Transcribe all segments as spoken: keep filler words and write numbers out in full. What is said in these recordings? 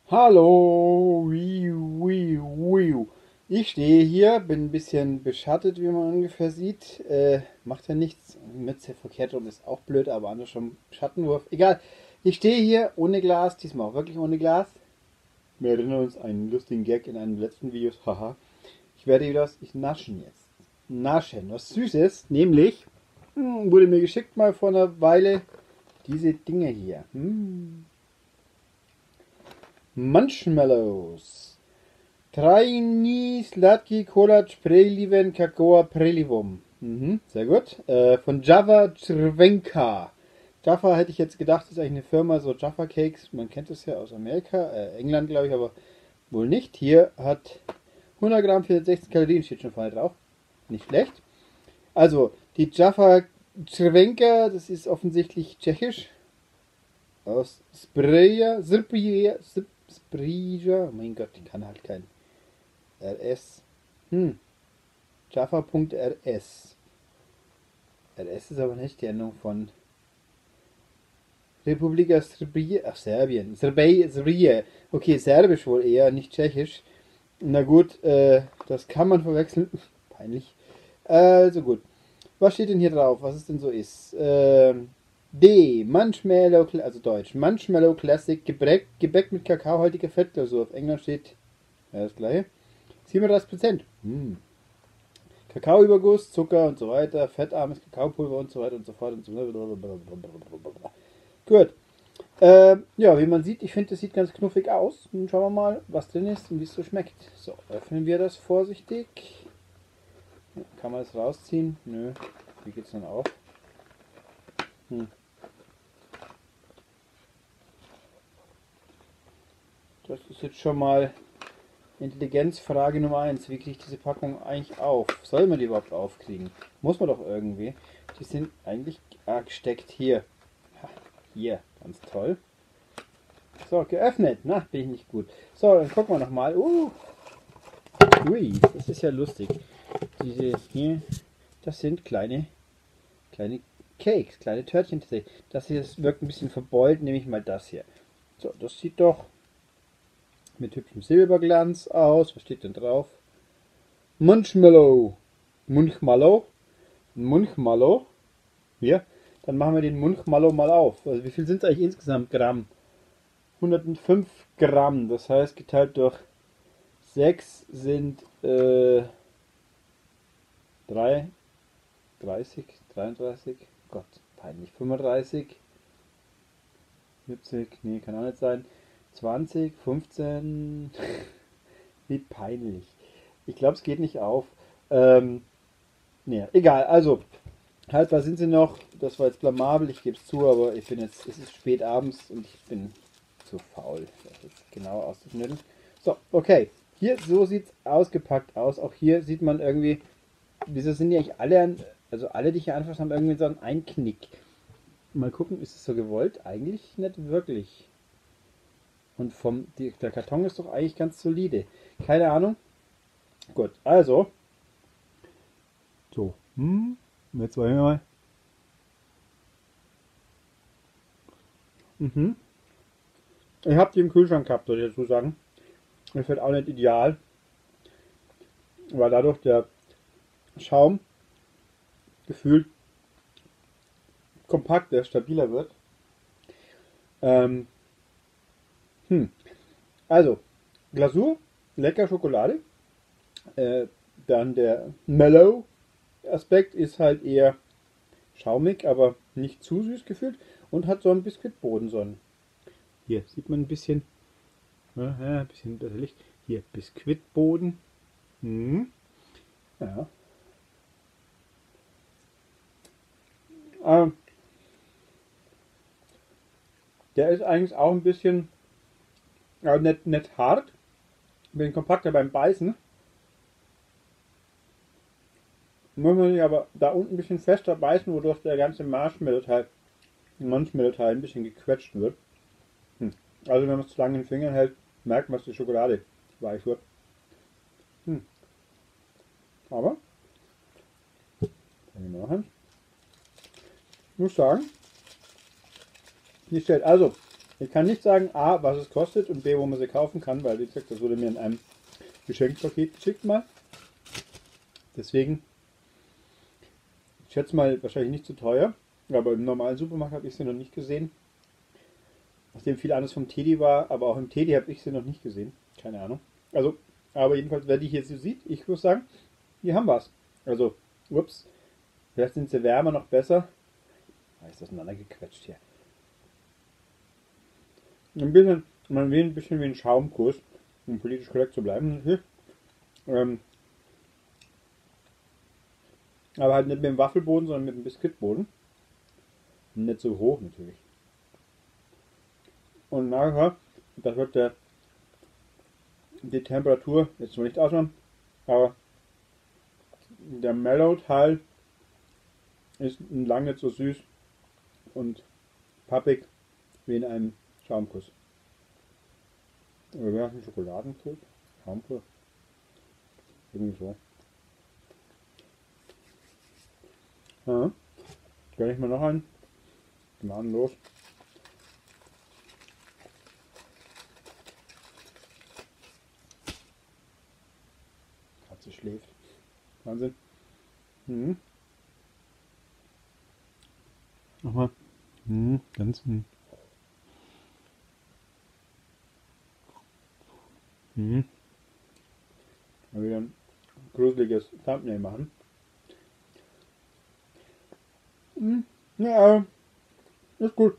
Hallo, wiu, wiu, wiu. Ich stehe hier, bin ein bisschen beschattet, wie man ungefähr sieht. Äh, macht ja nichts. Mütze verkehrt rum ist auch blöd, aber anders schon Schattenwurf. Egal. Ich stehe hier ohne Glas, diesmal auch wirklich ohne Glas. Wir erinnern uns an einen lustigen Gag in einem letzten Video. Haha. Ich werde wieder was, ich naschen jetzt. Naschen, was Süßes, nämlich, hm, wurde mir geschickt mal vor einer Weile, diese Dinge hier. Hm. Marshmallows. Traini Sladki Kolac Preliven Kakaoa Prelivum. Mhm, sehr gut. Äh, von Java Crvenka. Jaffa hätte ich jetzt gedacht, ist eigentlich eine Firma, so Jaffa Cakes. Man kennt es ja aus Amerika, äh, England glaube ich, aber wohl nicht. Hier hat hundert Gramm, vierhundertsechzig Kalorien, steht schon vorne drauf. Nicht schlecht. Also, die Jaffa Crvenka, das ist offensichtlich tschechisch. Aus Spreja, Srpija, Spreja, mein Gott, ich kann halt kein R S. Hm, Jaffa.rs. R S ist aber nicht die Endung von Republika Srpija, ach Serbien, Srbej, Srbije. Okay, Serbisch wohl eher, nicht Tschechisch. Na gut, äh, das kann man verwechseln. Peinlich. Also gut. Was steht denn hier drauf? Was es denn so ist? Ähm, D. Marshmallow, also Deutsch. Marshmallow Classic Gebäck, Gebäck mit kakaohaltiger Fettglasur. Auf Englisch steht ja, das gleiche. siebenunddreißig Prozent. Hm. Kakaoüberguss, Zucker und so weiter, fettarmes Kakaopulver und so weiter und so fort und so weiter. Gut. Äh, ja, wie man sieht, ich finde, das sieht ganz knuffig aus. Nun schauen wir mal, was drin ist und wie es so schmeckt. So, öffnen wir das vorsichtig. Kann man das rausziehen? Nö. Wie geht's dann auf? Hm. Das ist jetzt schon mal Intelligenzfrage Nummer eins. Wie kriege ich diese Packung eigentlich auf? Soll man die überhaupt aufkriegen? Muss man doch irgendwie. Die sind eigentlich ah, gesteckt hier. Ha, hier, ganz toll. So, geöffnet. Na, bin ich nicht gut. So, dann gucken wir nochmal. Uh. Ui, das ist ja lustig. Diese hier, das sind kleine, kleine Cakes, kleine Törtchen tatsächlich. Das hier wirkt ein bisschen verbeult, nehme ich mal das hier. So, das sieht doch mit hübschem Silberglanz aus. Was steht denn drauf? Munchmallow. Munchmallow. Munchmallow. Hier. Dann machen wir den Munchmallow mal auf. Also wie viel sind es eigentlich insgesamt Gramm? hundertfünf Gramm. Das heißt geteilt durch sechs sind äh, drei, dreißig, dreiunddreißig. Gott, peinlich. fünfunddreißig. siebzig. Nee, kann auch nicht sein. zwanzig, fünfzehn. Wie peinlich. Ich glaube, es geht nicht auf. Ähm, nee, egal. Also, haltbar sind sie noch. Das war jetzt blamabel, ich gebe es zu, aber ich bin jetzt, es ist spät abends und ich bin zu faul, das jetzt genau auszuschneiden. So, okay. Hier, so sieht es ausgepackt aus. Auch hier sieht man irgendwie, wieso sind die eigentlich alle, also alle, die hier anfassen, haben irgendwie so einen Einknick. Mal gucken, ist es so gewollt? Eigentlich nicht wirklich. Und vom, die, der Karton ist doch eigentlich ganz solide. Keine Ahnung. Gut, also. So. Hm. Jetzt wollen wir mal. Mhm. Ich habe die im Kühlschrank gehabt, soll ich dazu sagen. Das wird auch nicht ideal. Weil dadurch der Schaum gefühlt kompakter, stabiler wird. Ähm. Hm. Also, Glasur, lecker Schokolade. Äh, dann der Mellow Aspekt ist halt eher schaumig, aber nicht zu süß gefühlt und hat so einen Biskuitboden. So einen. Hier sieht man ein bisschen, ja, ein bisschen besser Licht. Hier Biskuitboden. Hm. Ja. Ähm, der ist eigentlich auch ein bisschen äh, nicht, nicht hart, ein bisschen kompakter beim Beißen. Muss man sich aber da unten ein bisschen fester beißen, wodurch der ganze Marshmallow-Teil, Marshmallow-Teil ein bisschen gequetscht wird. Hm. Also wenn man es zu lange in den Fingern hält, merkt man, dass die Schokolade weich wird. Hm. Aber, kann ich machen. Ich muss sagen, nicht schlecht. Also, Ich kann nicht sagen, A, was es kostet und B, wo man sie kaufen kann, weil wie gesagt, das wurde mir in einem Geschenkpaket geschickt mal. Deswegen, ich schätze mal, wahrscheinlich nicht zu teuer, aber im normalen Supermarkt habe ich sie noch nicht gesehen. Nachdem viel anderes vom Teddy war, aber auch im Teddy habe ich sie noch nicht gesehen. Keine Ahnung. Also, aber jedenfalls, wer die hier so sieht, ich muss sagen, hier haben wir es. Also, ups, vielleicht sind sie wärmer noch besser. Ah, ist das auseinandergequetscht hier. Ein bisschen, man will ein bisschen wie ein Schaumkuss, um politisch korrekt zu bleiben. Ähm, aber halt nicht mit dem Waffelboden, sondern mit dem Biskuitboden. Nicht so hoch natürlich. Und nachher, das wird der, die Temperatur jetzt noch nicht ausmachen, aber der Mellow-Teil ist lang nicht so süß und pappig wie in einem Schaumkuss. Oder wie heißt ein Schokoladenkuss? Schaumkuss? Irgendwie so. Ja. Gönn ich mal noch einen. Gnadenlos. Katze schläft. Wahnsinn. Mhm. Nochmal. Mhm, ganz. Mhm. Mhm. Mal wieder ein gruseliges Thumbnail machen. Mhm. Ja, ist gut.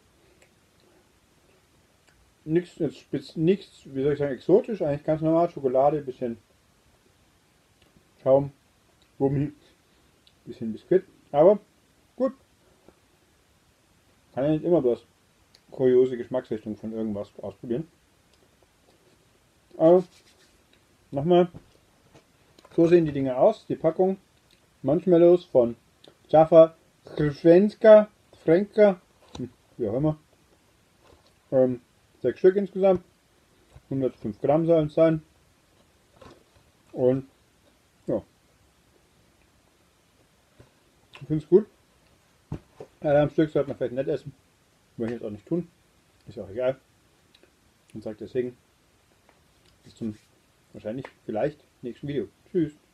Nichts, jetzt spitz, nichts, wie soll ich sagen, exotisch, eigentlich ganz normal. Schokolade, bisschen Schaum, Gummi, bisschen Biskuit. Aber gut. Kann ja nicht immer bloß kuriose Geschmacksrichtung von irgendwas ausprobieren. Aber nochmal, so sehen die Dinge aus. Die Packung Marshmallows von Jaffa Skrzywenska, Frenka, wie auch immer. Ähm, sechs Stück insgesamt. hundertfünf Gramm sollen es sein. Und ja, ich finde es gut. Alle am Stück sollte man vielleicht nicht essen. Möchte ich jetzt auch nicht tun. Ist auch egal. Und sagt deswegen bis zum wahrscheinlich vielleicht nächsten Video. Tschüss.